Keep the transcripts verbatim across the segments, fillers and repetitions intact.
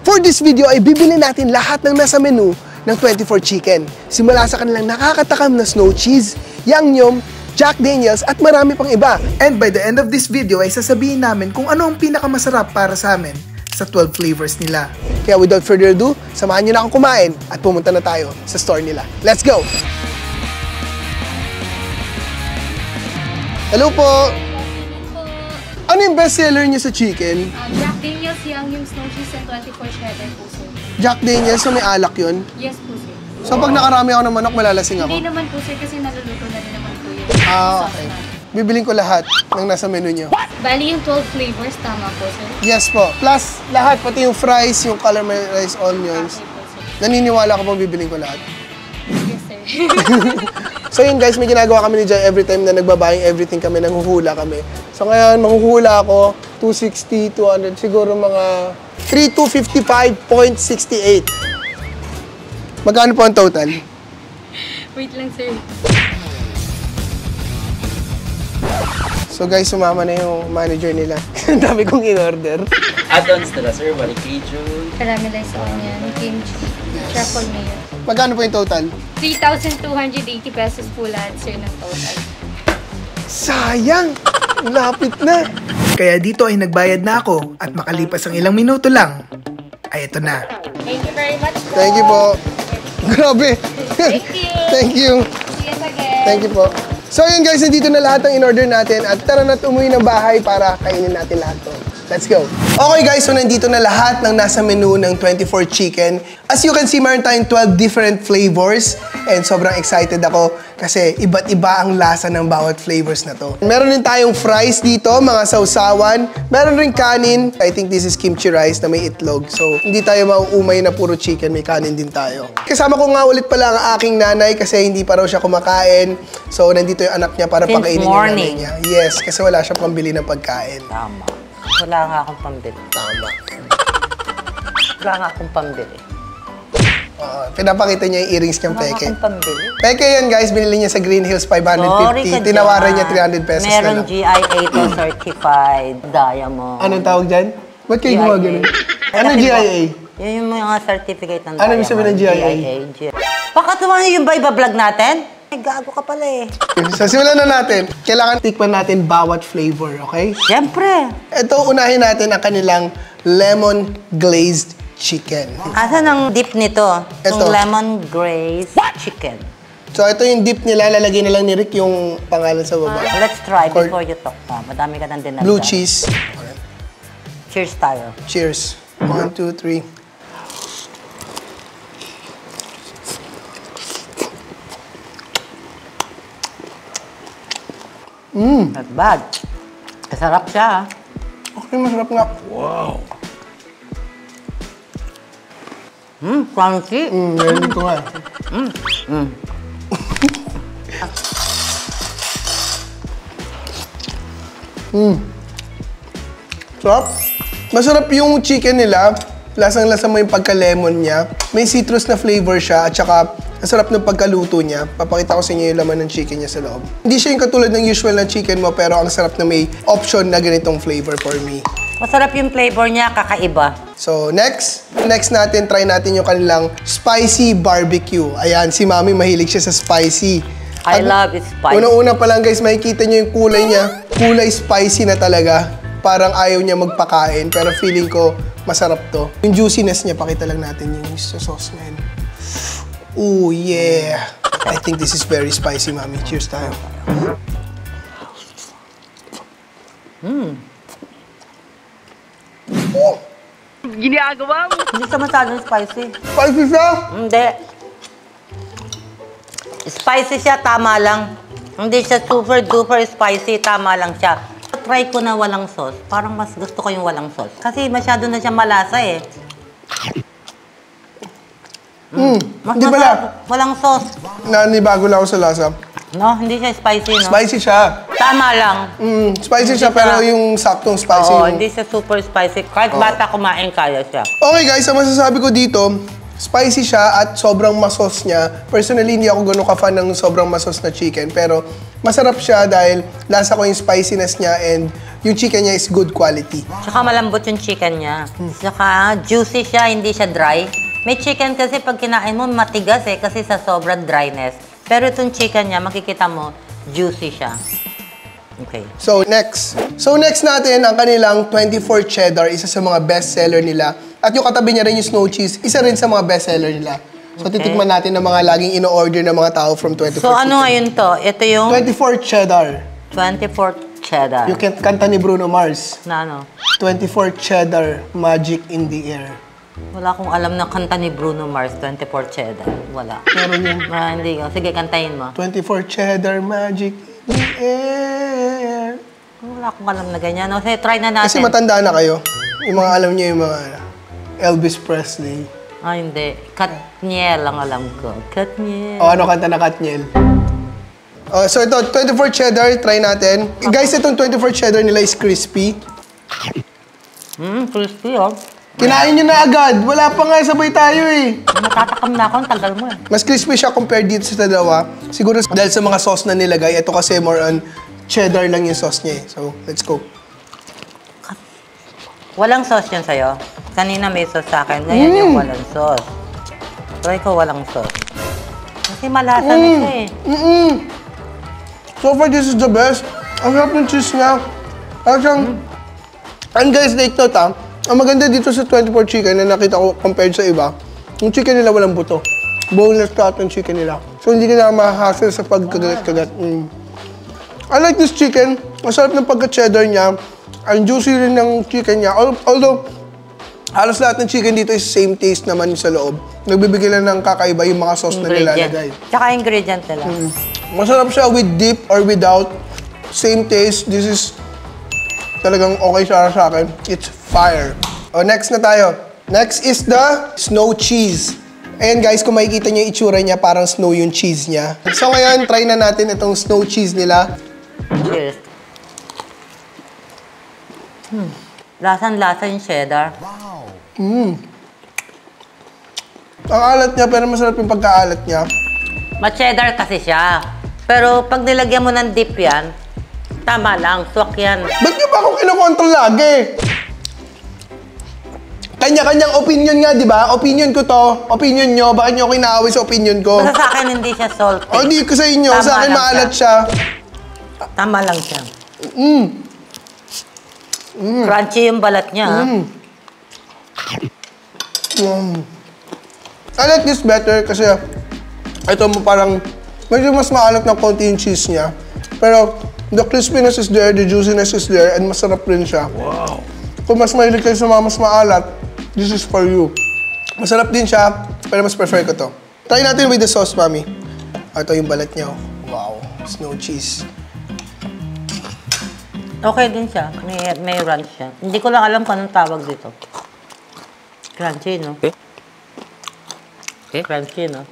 For this video ay bibili natin lahat ng nasa menu ng twenty-four Chicken. Simula sa kanilang nakakatakam na snow cheese, Yangnyeom, Jack Daniels at marami pang iba. And by the end of this video ay sasabihin namin kung ano ang pinakamasarap para sa amin sa twelve flavors nila. Kaya without further ado, samahan nyo na akong kumain at pumunta na tayo sa store nila. Let's go! Hello po! Ano yung bestseller niyo sa chicken? Um, Jack Daniels Yangnyeom Snow Cheese and twenty-four Cheddar po, sir. Jack Daniels, so may alak yun? Yes po, sir. So pag nakarami ako ng manok, malalasing ako? Hindi naman po, sir, kasi naluluto na rin naman po yun. Ah, okay. Bibiling ko lahat ng nasa menu niyo. Bali yung twelve flavors, tama po, sir? Yes po. Plus, lahat, pati yung fries, yung caramelized onions. Okay po, sir. Naniniwala ko pong bibiling ko lahat. Yes, sir. So yun guys, may ginagawa kami ni Jai every time na nagbabayang everything kami, nanghuhula kami. So ngayon, manghuhula ako, two sixty, two hundred, siguro mga three two fifty-five point six eight. Magkano po ang total? Wait lang, sir. So guys, sumama na yung manager nila. Ang dami kong in-order. Add-ons nila, sir. Balik Cajun. Caramelized onion, kimchi, truffle mayo. Magkano po yung total? three thousand two hundred eighty pesos po lahat, sir, ng total. Sayang! Lapit na! Kaya dito ay nagbayad na ako at makalipas ang ilang minuto lang, ay ito na. Thank you very much po. Thank you po. Grabe! Thank you. Thank you. See you again. Thank you po. So yun guys, nandito na lahat ng in-order natin at tara na't umuwi ng bahay para kainin natin lahat to. Let's go! Okay guys, so nandito na lahat ng nasa menu ng twenty-four Chicken. As you can see, meron tayong twelve different flavors and sobrang excited ako kasi iba't iba ang lasa ng bawat flavors na to. Meron din tayong fries dito, mga sausawan. Meron rin kanin. I think this is kimchi rice na may itlog. So hindi tayo mauumay na puro chicken, may kanin din tayo. Kasama ko nga ulit pala ang aking nanay kasi hindi pa raw siya kumakain. So nandito yung anak niya para Since pakainin yung morning. nanay niya. Yes, kasi wala siyang pambili ng pagkain. Tama. Wala nga akong pambili. Tama. Wala nga akong pambili. Uh, pinapakita niya yung earrings niyang Wala nga peke. akong pambili. Peke yan guys, binili niya sa Green Hills five Sorry fifty. ka Tinawaran dyan. niya three hundred pesos Meron na lang. G I A to certified diamond. Anong tawag dyan? Ba't kayo G I A? gumawa ganun? Ano G I A? Yun yung mga certificate ng Ano ibig sabihin ng G I A? G I A. Baka tumahan yung ba iba-vlog natin? Ay, gago ka pala eh. So simulan na natin. Kailangan tikman natin bawat flavor, okay? Siyempre. Ito, unahin natin ang kanilang lemon glazed chicken. Asan ang dip nito? Ito. Yung lemon glazed chicken. So ito yung dip nila, lalagay na lang ni Rick yung pangalan sa baba. Let's try Cor- before you talk pa. Madami ka nang dinagdag. Blue cheese. Cheers tayo. Cheers. One, two, three. Mmm. Not bad. Masarap siya. Okay, masarap nga. Wow. Mmm, crunchy. Mmm, meron ko nga. Mmm. Mmm. Mmm. Sarap. Masarap yung chicken nila. Lasang-lasa mo yung pagka-lemon niya. May citrus na flavor siya at saka ang sarap ng pagkaluto niya. Papakita ko sa inyo yung laman ng chicken niya sa loob. Hindi siya yung katulad ng usual na chicken mo pero ang sarap na may option na ganitong flavor for me. Masarap yung flavor niya, kakaiba. So next, next natin, try natin yung kanilang spicy barbecue. Ayan, si Mami mahilig siya sa spicy. I love it spicy. Una-una pa lang guys, makikita niyo yung kulay niya. Kulay spicy na talaga. Parang ayaw niya magpakain, pero feeling ko masarap to. Yung juiciness niya, pakita lang natin yung sauce niya. Ooh, yeah. I think this is very spicy, Mami. Cheers tayo. Mm. Oh, Ginagawa mo. Hindi siya masyadong spicy. spicy siya! Hindi. Spicy siya, tama lang. Hindi siya super duper spicy, tama lang siya. Try ko na walang sauce. Parang mas gusto ko yung walang sauce. Kasi masyado na siya malasa eh. Mm. Mas Hindi masarap, pala. walang sauce. Nanibago lang ako sa lasa. No, hindi siya spicy, no? Spicy siya. Tama lang. Mm, spicy Hindi siya, siya- pero yung saktong spicy. Oo, yung... hindi siya super spicy. Kahit bata kumain, kaya siya. Okay guys, ang masasabi ko dito, Spicy siya at sobrang masos niya. Personally, hindi ako ganun ka-fan ng sobrang masos na chicken. Pero masarap siya dahil lasa ko yung spiciness niya and yung chicken niya is good quality. Tsaka malambot yung chicken niya. Tsaka juicy siya, hindi siya dry. May chicken kasi pag kinain mo, matigas eh, kasi sa sobrang dryness. Pero itong chicken niya, makikita mo, juicy siya. Okay. So, next. So, next natin, ang kanilang twenty-four cheddar, isa sa mga best seller nila. At yung katabi niya rin yung snow cheese, isa rin sa mga best seller nila. So, Okay. titikman natin ng mga laging ino-order ng mga tao from twenty-four So, ano chicken. ngayon to? Ito yung twenty-four cheddar. twenty-four cheddar. Yung kant- kanta ni Bruno Mars. Na ano? twenty-four cheddar, magic in the air. Wala akong alam na kanta ni Bruno Mars, twenty-four cheddar. Wala. Meron yun. Ah, hindi ko. Sige, kantahin mo. twenty-four cheddar, magic in the air. Wala akong alam na ganyan. O, sige, try na natin. Kasi matanda na kayo. Yung mga alam niyo yung mga Elvis Presley. Ah, hindi. Katniel ang alam ko. Katniel. O ano kanta na Katniel? Oh, so ito, twenty-four cheddar, try natin. Guys, itong twenty-four cheddar nila is crispy. Hmm, crispy oh. Kinain nyo na agad. Wala pa nga, sabay tayo eh. Natatakam na ako, ang tagal mo eh. Mas crispy siya compared dito sa dalawa. Siguro dahil sa mga sauce na nilagay. Ito kasi more on cheddar lang yung sauce niya eh. So, let's go. Walang sauce yun sa'yo. Kanina may sauce sa akin, ngayon Mm. yung walang sauce. Try ko walang sauce. Kasi malasa na siya eh. Mm-mm. So far, this is the best. Ang sarap ng cheese niya. Parang siyang... And guys, take note ah. Ang maganda dito sa twenty-four chicken na nakita ko compared sa iba, yung chicken nila walang buto. Boneless lahat ng chicken nila. So hindi ka na mahahassle sa pagkagat-kagat. Mm. I like this chicken. Masarap ng pagka-cheddar niya. Ang juicy rin ng chicken niya. Al- Although, halos lahat ng chicken dito is same taste naman sa loob. Nagbibigay lang ng kakaiba yung mga sauce na nilalagay. Tsaka ingredient nila. Mm. Masarap siya with dip or without. Same taste. This is talagang okay siya sa akin. It's fire. O, next na tayo. Next is the snow cheese. Ayan guys, kung makikita niyo yung itsura niya, parang snow yung cheese niya. So ngayon, try na natin itong snow cheese nila. Cheers. Hmm. Lasan-lasa yung cheddar. Mm. Ang alat niya, pero masarap yung pagkaalat niya. Ma-cheddar kasi siya. Pero pag nilagyan mo ng dip yan, tama lang, swak yan. Ba't niyo ba ako kinokontrol lagi? Kanya-kanyang opinion nga, di ba? Opinion ko to. Opinion nyo. Bakit nyo ako inaaway sa opinion ko? Basta sa akin hindi siya salty. O, di ko sa inyo. Tama Sa akin lang maalat siya. siya. Tama lang siya. Mm. Crunchy yung balat niya. ha? Mm. Mm. I like this better kasi ito mo parang medyo mas maalat ng konti yung cheese niya. Pero the crispiness is there, the juiciness is there, and masarap rin siya. Wow! Kung mas mahilig kayo sa mga mas maalat, this is for you. Masarap din siya, pero mas prefer ko to. Try natin with the sauce, mami. Ito yung balat niya. Wow! Snow cheese. Okay din siya. May, may ranch siya. Hindi ko lang alam kung anong tawag dito. Crunchy, no? Eh? Eh? Crunchy, no?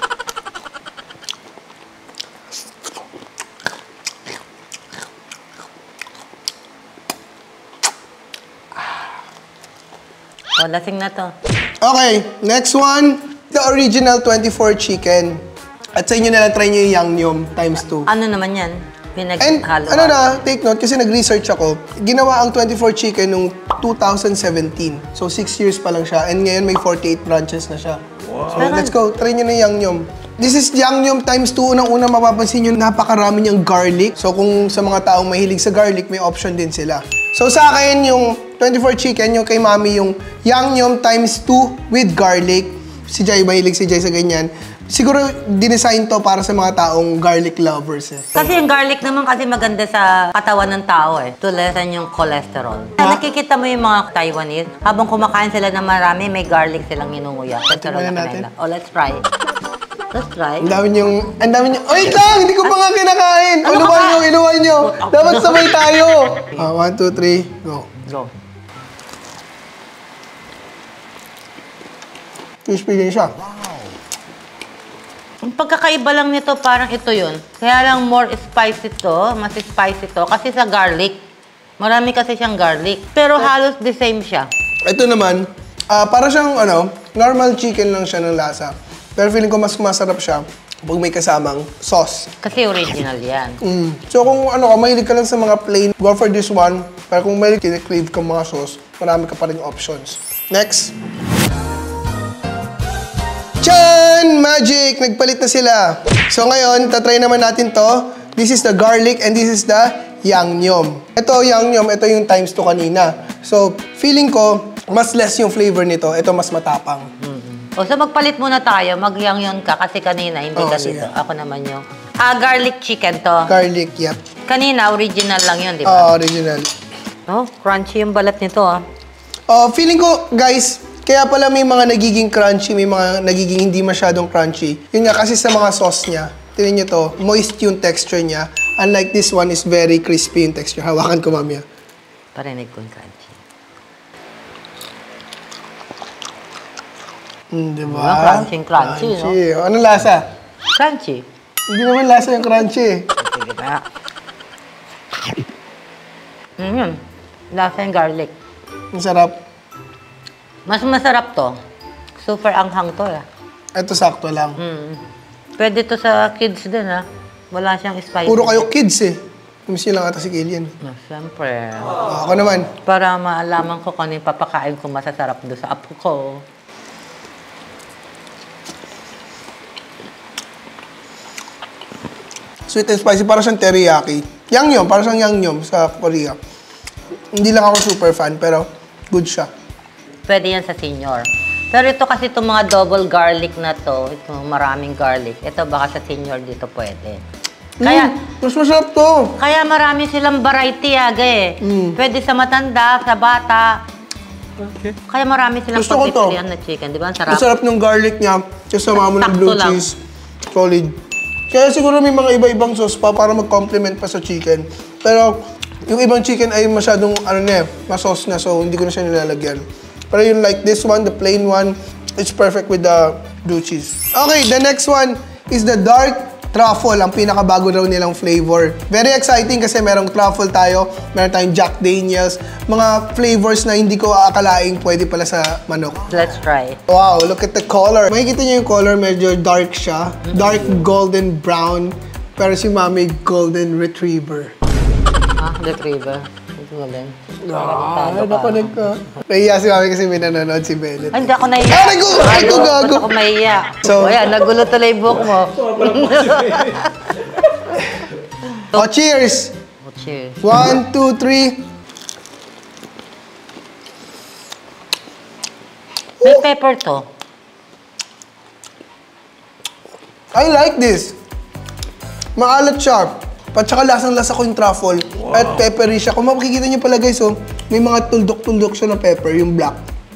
Oh, lasing na to. Okay, next one, the original twenty-four chicken. At sa inyo na lang try nyo yung Yangnyeom times two. Ano naman yan? And Pinaghalo. ano na, take note, kasi nag-research ako, ginawa ang twenty-four chicken nung two thousand seventeen. So, six years pa lang siya. And ngayon may forty-eight branches na siya. So, let's go. Try nyo na yung Yangnyeom. This is Yangnyeom times two. Unang-una mapapansin nyo, napakarami niyang garlic. So, kung sa mga taong mahilig sa garlic, may option din sila. So, sa akin, yung twenty-four chicken, yung kay mami, yung Yangnyeom times two with garlic. Si Jai, mahilig si Jai sa ganyan. Siguro, dinesign to para sa mga taong garlic lovers eh. Kasi yung garlic naman kasi maganda sa katawan ng tao eh. To lessen yung cholesterol. Ha? Nakikita mo yung mga Taiwanese, habang kumakain sila ng marami, may garlic silang inunguya. Tingnan natin. Oh, let's try. Let's try. Ang dami niyong, ang dami niyong, wait lang! Hindi ko pa nga kinakain! Ano Inuwan ka? niyo, inuwan niyo! Dapat sabay tayo! Ah, one, two, three, go. Go. Crispy din siya. Ang pagkakaiba lang nito, parang ito yun. Kaya lang more spicy to, mas spicy to, kasi sa garlic. Marami kasi siyang garlic. Pero halos the same siya. Ito naman, Ah, para siyang, ano, normal chicken lang siya ng lasa. Pero feeling ko mas masarap siya pag may kasamang sauce. Kasi original yan. Mm. So kung ano ka, mahilig ka lang sa mga plain, go for this one. Pero kung mahilig kine-crave ka mga sauce, marami ka pa rin options. Next. Chan! Magic! Nagpalit na sila. So ngayon, tatry naman natin to. This is the garlic and this is the yangnyeom. Ito, yangnyeom, ito yung times two kanina. So, feeling ko, mas less yung flavor nito. Ito mas matapang. Mm-hmm. O, so magpalit muna tayo. Mag-yang-yon ka kasi kanina, hindi Oh, ka sige. dito. Ako naman yung... Ah, garlic chicken to. Garlic, yep. Kanina, original lang yun, di ba? Ah, original. Oh, crunchy yung balat nito, ah. Oh, feeling ko, guys, kaya pala may mga nagiging crunchy, may mga nagiging hindi masyadong crunchy. Yun nga, kasi sa mga sauce niya, tingnan nyo to, moist yung texture niya. Unlike this one is very crispy yung texture. Hawakan ko, mamaya. Parinig ko yung crunchy. Mm, diba? Diba? Crunchy, crunchy, crunchy. No? Anong lasa? Crunchy. Hindi naman lasa yung crunchy. Sige na. Mm, lasa yung garlic. Ang sarap. Mas masarap to. Super anghang to, eh. Ito sakto lang. Mm. Pwede to sa kids din, ha? Wala siyang spicy. Puro kayo kids eh. Miss nyo lang ata si Killian. No, siyempre. Ah, ako naman. Para maalaman ko kung ano yung papakain ko masasarap doon sa apo ko. Sweet and spicy, para siyang teriyaki. Yangnyeom, para siyang yangnyeom sa Korea. Hindi lang ako super fan, pero good siya. Pwede yan sa senior. Pero ito kasi itong mga double garlic na to, ito maraming garlic, ito baka sa senior dito pwede. Kaya, Mm, mas masarap to. kaya marami silang variety, aga eh. Mm. Pwede sa matanda, sa bata. Kaya marami silang Gusto ko to. pagpipilian na chicken, di ba? Ang sarap. Masarap ng garlic niya, kasama mo ng Sakto blue lang. cheese. Solid. Kaya siguro may mga iba-ibang sauce pa para mag-complement pa sa chicken. Pero yung ibang chicken ay masyadong ano na eh, ma-sauce na, so hindi ko na siya nilalagyan. Pero yung like this one, the plain one, it's perfect with the blue cheese. Okay, the next one is the dark truffle, ang pinakabago daw nilang flavor. Very exciting kasi merong truffle tayo, meron tayong Jack Daniels, mga flavors na hindi ko aakalaing pwede pala sa manok. Let's try. Wow, look at the color. Makikita niyo yung color, medyo dark siya. Dark golden brown. Pero si Mami, golden retriever. Ah, retriever. Ito galing. Ah, naku, nagka. Nahiya si Mami kasi may nanonood si Bennett. Ay, hindi ako nahiya. Ay, naku! Ay, ko gago! Ba't ako mahiya? So- So, ayan, nagulo tuloy yung buhok mo. Oh, cheers! Oh, cheers. One, two, three. May pepper to. I like this. Maalat siya. At saka lasang-lasa ko yung truffle. At peppery siya. Kung makikita niyo pala guys, oh, may mga tuldok-tuldok siya na pepper, yung black.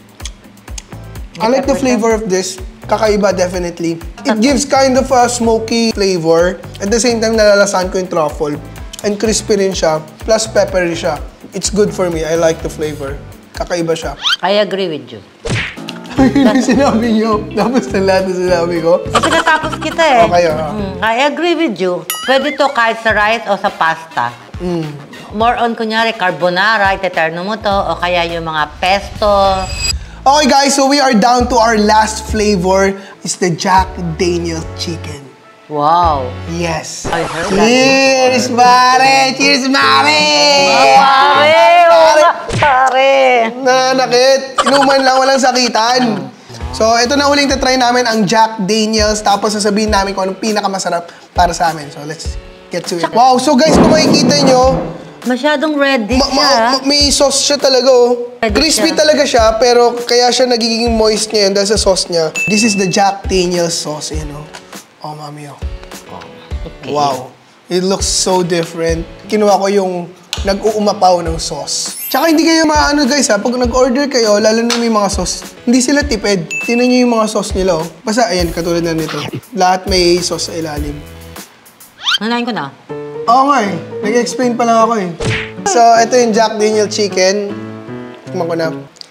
I like the flavor of this. Kakaiba, definitely. It gives kind of a smoky flavor. At the same time, nalalasahan ko yung truffle. And crispy rin siya. Plus peppery siya. It's good for me. I like the flavor. Kakaiba siya. I agree with you. Yung sinabi niyo. Tapos na lahat na sinabi ko. Eh, pinatapos kita eh. Okay, ah. Mm, I agree with you. Pwede to kahit sa rice o sa pasta. Mm. More on, kunyari, carbonara, iteterno mo to, o kaya yung mga pesto. Okay guys, so we are down to our last flavor. It's the Jack Daniel chicken. Wow. Yes. I heard that. Cheers, pare! Cheers, mare! Pare! Wala, pare! Nanakit. Inuman lang, walang sakitan. So, ito na uling tatry namin ang Jack Daniels. Tapos sasabihin namin kung anong pinakamasarap para sa amin. So, let's get to it. Wow, so guys, kung makikita nyo, Masyadong ready ma- siya. ma- ma- may sauce siya talaga, oh. Ready Crispy siya. talaga siya, pero kaya siya nagiging moist ngayon dahil sa sauce niya. This is the Jack Daniels sauce, you know. Oh, mami, oh. Okay. Wow. It looks so different. Kinuha ko yung nag-uumapaw ng sauce. Tsaka hindi kayo maano guys ha, pag nag-order kayo, lalo na may mga sauce, hindi sila tipid. Tingnan nyo yung mga sauce nila oh. Basta ayan, katulad na nito. Lahat may sauce sa ilalim. Nanayin ko na. Oo nga eh. Nag-explain pa lang ako eh. So, ito yung Jack Daniel chicken. Tikman ko na.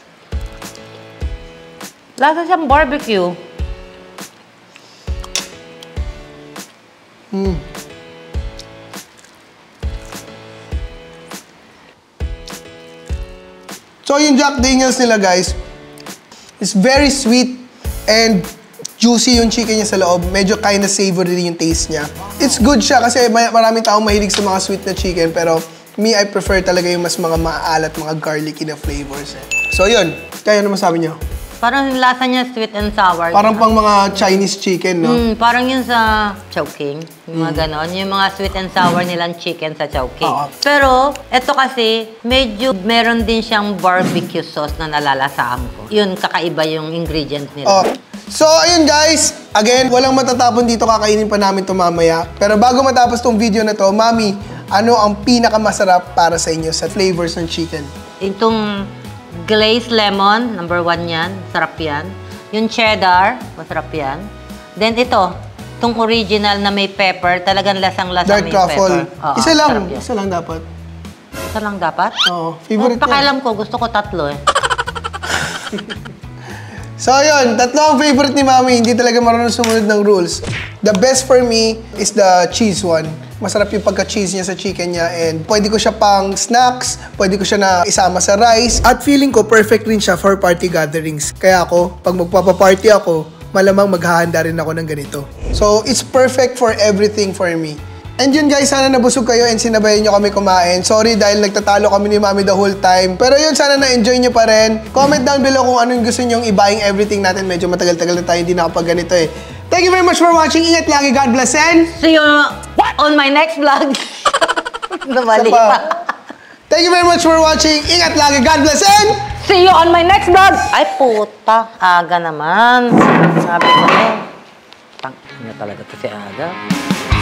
Lasa siyang barbecue. Hmm. So, yung Jack Daniels nila, guys, It's very sweet and juicy yung chicken niya sa loob. Medyo kinda savory yung taste niya. It's good siya kasi may, maraming taong mahilig sa mga sweet na chicken pero me, I prefer talaga yung mas mga maalat, mga garlicky na flavors. Eh. So yun, kaya ano masabi niyo? Parang yung lasa niya sweet and sour. Parang pang mga Chinese chicken, no? Mm, parang yun sa Chowking. Yung mga ganon. Yung mga sweet and sour nilang chicken sa Chowking. Oo. Pero, eto kasi, medyo meron din siyang barbecue sauce na nalalasaan ko. Yun, kakaiba yung ingredient nila. Oh. So, ayun guys. Again, walang matatapon dito. Kakainin pa namin ito mamaya. Pero bago matapos tong video na to, Mami, ano ang pinakamasarap para sa inyo sa flavors ng chicken? Itong glazed lemon, number one yan. Sarap yan. Yung cheddar, masarap yan. Then ito, itong original na may pepper, talagang lasang-lasang Dark may truffle. pepper. Oo, Isa lang. sarap yan. Isa lang dapat. Isa lang dapat? Oo. Favorite Oh, ko. pakialam ko, gusto ko tatlo eh. So, yun. Tatlo ang favorite ni Mami. Hindi talaga marunong sumunod ng rules. The best for me is the cheese one. Masarap yung pagka-cheese niya sa chicken niya and pwede ko siya pang snacks, pwede ko siya na isama sa rice. At feeling ko perfect rin siya for party gatherings. Kaya ako, pag magpapaparty ako, malamang maghahanda rin ako ng ganito. So, it's perfect for everything for me. And yun guys, sana nabusog kayo and sinabayan nyo kami kumain. Sorry dahil nagtatalo kami ni Mami the whole time. Pero yun, sana na-enjoy nyo pa rin. Comment down below kung anong gusto nyong i-buying everything natin. Medyo matagal-tagal na tayo hindi nakapag ganito eh. Thank you very much for watching. Ingat lagi. God bless and... See you on my next vlog. Nabali Isa pa. pa. Thank you very much for watching. Ingat lagi. God bless and... See you on my next vlog. Ay, puta. Aga naman. Sabi ko eh. Tang, na talaga to si Aga.